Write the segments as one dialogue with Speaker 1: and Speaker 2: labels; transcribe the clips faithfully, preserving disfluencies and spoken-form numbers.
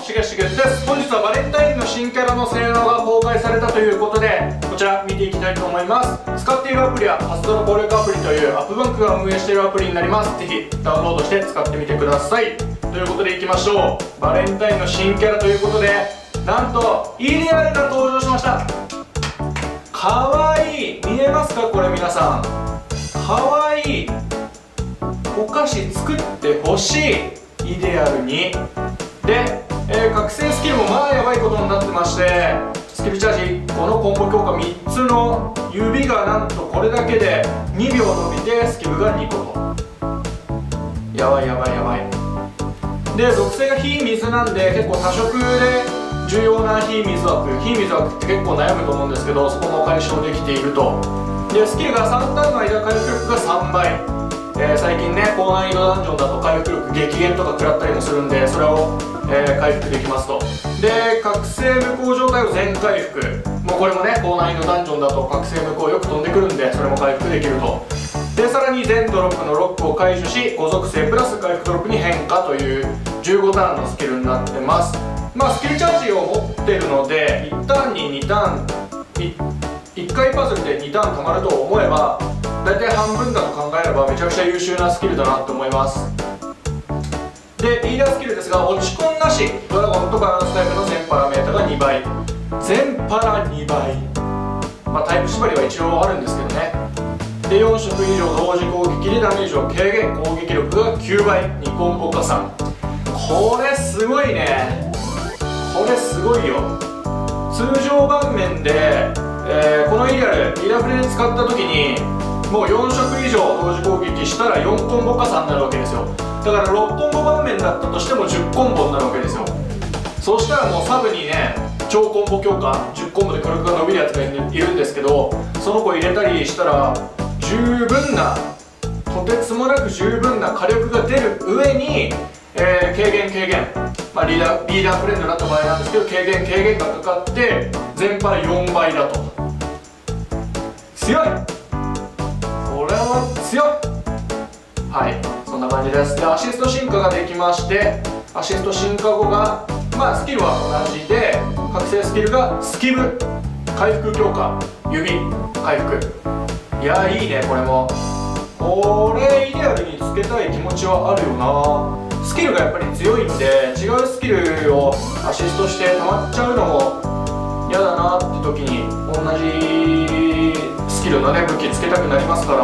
Speaker 1: しげしげです。本日はバレンタインの新キャラの性能が公開されたということで、こちら見ていきたいと思います。使っているアプリはパスドの攻略アプリというアップバンクが運営しているアプリになります。ぜひダウンロードして使ってみてください。ということでいきましょう。バレンタインの新キャラということで、なんと イーディーアール が登場しました。かわいい、見えますかこれ皆さん。かわいい、お菓子作ってほしい イーディーアール にで、えー、覚醒スキルもまあやばいことになってまして、スキルチャージ、このコンボ強化みっつの指がなんとこれだけでにびょう伸びてスキルがにことやばいやばいやばい。で属性が火水なんで結構多色で重要な火水枠、火水枠って結構悩むと思うんですけど、そこも解消できていると。でスキルがさんターンの間回復力がさんばい、えー、最近ね高難易度ダンジョンだと回復力激減とか食らったりもするんで、それを、えー、回復できますと。で覚醒無効状態を全回復、もうこれもね高難易度ダンジョンだと覚醒無効よく飛んでくるんで、それも回復できると。でさらに全ドロップのロックを解除しご属性プラス回復ドロップに変化というじゅうごターンのスキルになってます。まあスキルチャージを持ってるのでいちターンににターン い, いっかいパズルでにターン溜まると思えば大体半分だと考えればめちゃくちゃ優秀なスキルだなと思います。でリーダースキルですが、落ち込んなしドラゴンとバランスタイプの全パラメータがにばい、全パラにばい、まあタイプ縛りは一応あるんですけどね。でよん色以上同時攻撃でダメージを軽減、攻撃力がきゅうばい、にコンボ加算。これすごいね、これすごいよ。通常盤面で、えー、このエリアでリーダーフレで使った時にもうよん色以上同時攻撃したらよんコンボ加算になるわけですよ。だからろっコンボ盤面だったとしてもじゅっコンボになるわけですよ。そしたらもうサブにね超コンボ強化じゅっコンボで火力が伸びるやつがいるんですけど、その子入れたりしたら十分な、とてつもなく十分な火力が出る上に、えー、軽減軽減、まあ、リーダーリーダーフレンドになった場合なんですけど、軽減軽減がかかって全パラよんばいだと。強い、これは強い。はい、そんな感じです。でアシスト進化ができまして、アシスト進化後がまあスキルは同じで、覚醒スキルがスキブ、回復強化、指回復。いやいいね、これも。これイデアルにつけたい気持ちはあるよな。スキルがやっぱり強いんで、違うスキルをアシストして溜まっちゃうのも嫌だなって時に同じスキルのね武器つけたくなりますから、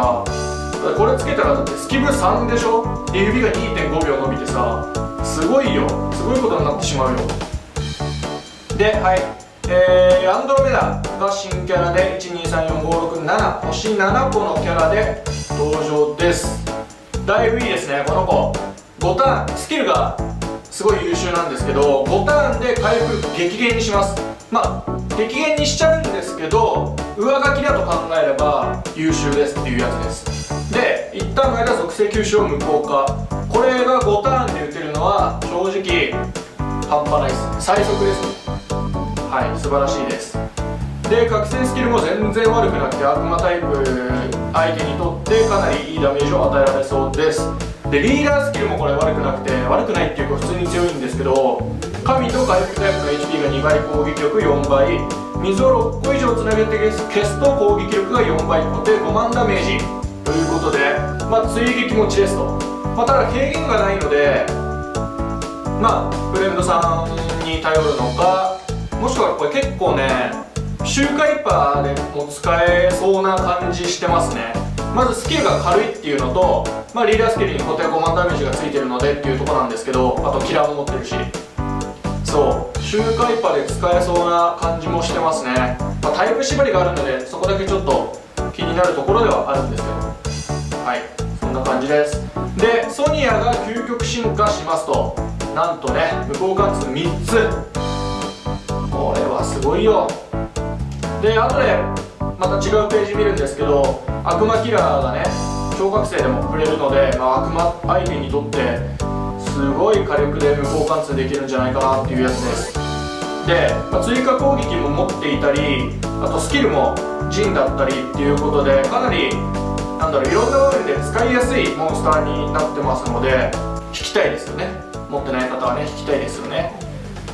Speaker 1: これつけたらだってスキブさんでしょ。で指が にてんごびょう伸びてさ、すごいよ、すごいことになってしまうよ。ではい、えー、アンドロメダが新キャラでいちにさんよんごろくなな星ななこのキャラで登場です。だいぶいいですねこの子。ごターンスキルがすごい優秀なんですけど、ごターンで回復激減にします。まあ激減にしちゃうんですけど、上書きだと考えれば優秀ですっていうやつです。で一旦の間属性吸収を無効化、これがごターンで打てるのは正直半端ないです。最速ですね。はい、素晴らしいです。で覚醒スキルも全然悪くなくて、悪魔タイプ相手にとってかなりいいダメージを与えられそうです。でリーダースキルもこれ悪くなくて、悪くないっていうか普通に強いんですけど、神と回復タイプの エイチピー がにばい、攻撃力よんばい、水をろっこ以上つなげて消すと攻撃力がよんばい、固定ごまんダメージということで、まあ追撃持ちですと。まあ、ただ軽減がないので、まあフレンドさんに頼るのか、もしくはこれ結構ね周回パーでも使えそうな感じしてますね。まずスキルが軽いっていうのと、まあ、リーダースキルに固定ごまんダメージがついてるのでっていうところなんですけど、あとキラーも持ってるし、そう周回パーで使えそうな感じもしてますね。まあ、タイプ縛りがあるのでそこだけちょっと気になるところではあるんですけど、はい、そんな感じです。でソニアが究極進化しますと、なんとね無効貫通みっつ、これはすごいよ。で後でまた違うページ見るんですけど、悪魔キラーがね小学生でも触れるので、まあ、悪魔相手にとってすごい火力で無効貫通できるんじゃないかなっていうやつです。で、まあ、追加攻撃も持っていたり、あとスキルも陣だったりっていうことで、かなりなんだろう、いろんな場面で使いやすいモンスターになってますので引きたいですよね。持ってない方はね引きたいですよね。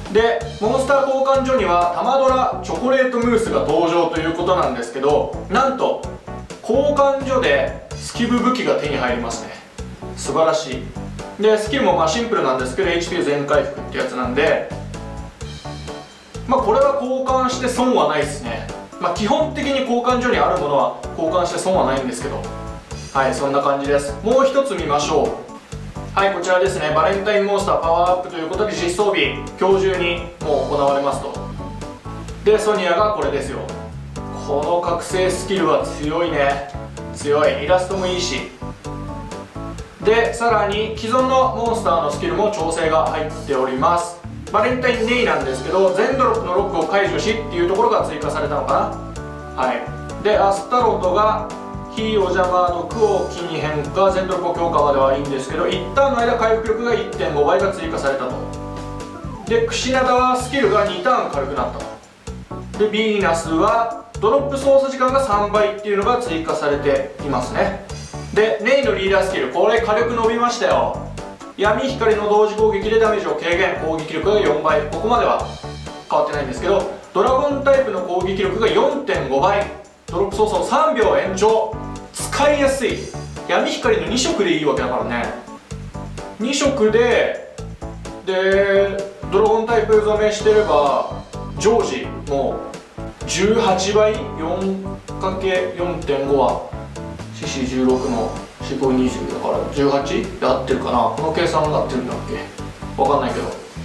Speaker 1: でモンスター交換所には玉ドラチョコレートムースが登場ということなんですけど、なんと交換所でスキブ武器が手に入りますね。素晴らしい。でスキルもまあシンプルなんですけど エイチピー 全回復ってやつなんで、まあこれは交換して損はないですね。まあ基本的に交換所にあるものは交換して損はないんですけど、はい、そんな感じです。もう一つ見ましょう。はい、こちらですね。バレンタインモンスターパワーアップということで実装日今日中にもう行われますと。でソニアがこれですよ。この覚醒スキルは強いね。強い。イラストもいいし、でさらに既存のモンスターのスキルも調整が入っております。バレンタインネイなんですけど、全ドロップのロックを解除しっていうところが追加されたのかな。はい。でアスタロトが非お邪魔毒を木に変化、全ドロップ強化まではいいんですけど、一旦の間回復力が いってんご 倍が追加されたと。でクシナダはスキルがにターン軽くなったと。でビーナスはドロップ操作時間がさんばいっていうのが追加されていますね。でネイのリーダースキル、これ火力伸びましたよ。闇光の同時攻撃でダメージを軽減、攻撃力がよんばい。ここまでは変わってないんですけど、ドラゴンタイプの攻撃力が よんてんご 倍、ドロップ操作をさんびょう延長。使いやすい。闇光のに色でいいわけだからね。に色ででドラゴンタイプ染めしてれば常時もうじゅうはちばい よんかけるよんてんご はシーシーじゅうろくのよんごにじゅうだからじゅうはちで合ってるかな。この計算が合ってるんだっけわかんないけど、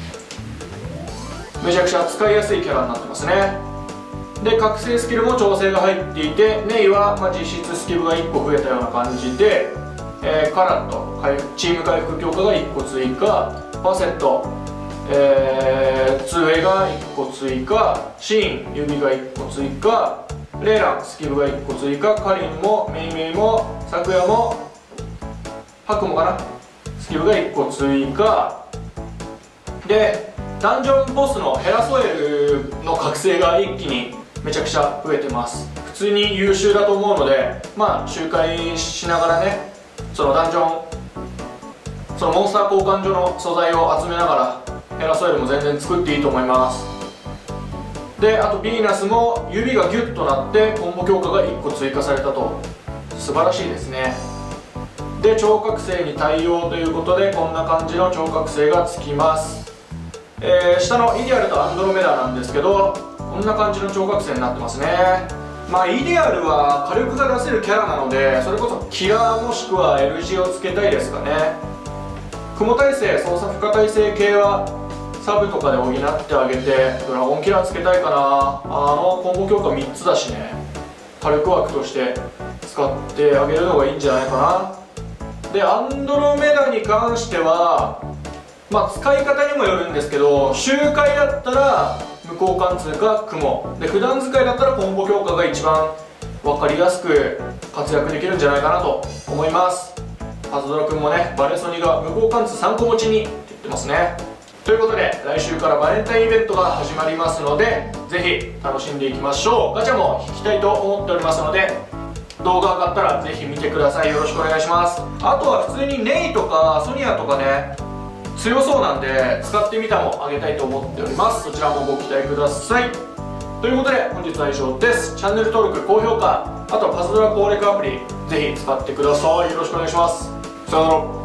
Speaker 1: めちゃくちゃ使いやすいキャラになってますね。で覚醒スキルも調整が入っていて、ネイはまあ実質スキルがいっこ増えたような感じで、えー、カラットチーム回復強化がいっこ追加、ファセット、えー、ツーウェイがいっこ追加、シーン指がいっこ追加、レイランスキルがいっこ追加、カリンもメイメイもサクヤもハクもかな、スキルがいっこ追加で、ダンジョンボスのヘラソエルの覚醒が一気にめちゃくちゃ増えてます。普通に優秀だと思うので、まあ周回しながらね、そのダンジョンそのモンスター交換所の素材を集めながらヘラソエルも全然作っていいと思います。であとヴィーナスも指がギュッとなってコンボ強化がいっこ追加されたと。素晴らしいですね。で超覚醒に対応ということでこんな感じの超覚醒がつきます。えー、下のイディアルとアンドロメダなんですけど、こんな感じの超覚醒になってますね。まあイディアルは火力が出せるキャラなので、それこそキラーもしくは エルジー をつけたいですかね。雲耐性、操作負荷耐性系はサブとかで補ってあげて、ドラゴンキラーつけたいかな。あのコンボ強化みっつだしね、火力枠として使ってあげるのがいいんじゃないかな。でアンドロメダに関してはまあ使い方にもよるんですけど、周回だったら無効貫通か雲で、普段使いだったらコンボ強化が一番分かりやすく活躍できるんじゃないかなと思います。パズドラ君もね、バレソニが無効貫通さんこ持ちにって言ってますね。ということで来週からバレンタインイベントが始まりますので、ぜひ楽しんでいきましょう。ガチャも引きたいと思っておりますので、動画上がったらぜひ見てください。よろしくお願いします。あとは普通にネイとかソニアとかね強そうなんで、使ってみたもあげたいと思っております。そちらもご期待ください。ということで本日は以上です。チャンネル登録、高評価、あとパズドラ攻略アプリぜひ使ってください。よろしくお願いします。さよなら。